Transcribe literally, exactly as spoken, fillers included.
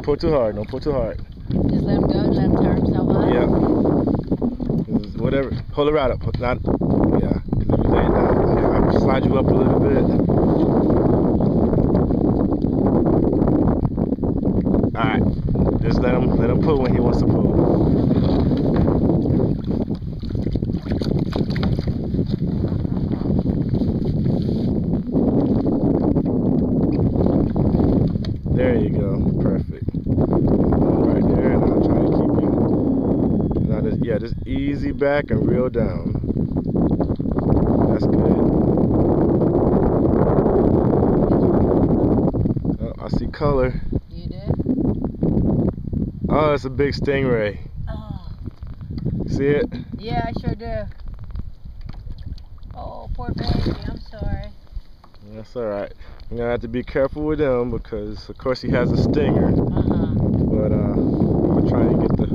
pull too hard. Don't pull too hard. Just let him go. Let him turn himself up. Yeah. Whatever. Pull the rod up. Not. Yeah. If you lay it down, yeah, I'll slide you up a little bit. All right. Just let him. Let him pull when he wants to pull. There you go. Perfect. Right there, and I'll try to keep you. Now, just, yeah, just easy back and reel down. That's good. Oh, I see color. You do? Oh, it's a big stingray. Oh. See it? Yeah, I sure do. Oh, poor baby. I'm sorry. That's all right. You're gonna have to be careful with him because, of course, he has a stinger. Uh-huh. But uh, we're trying to get the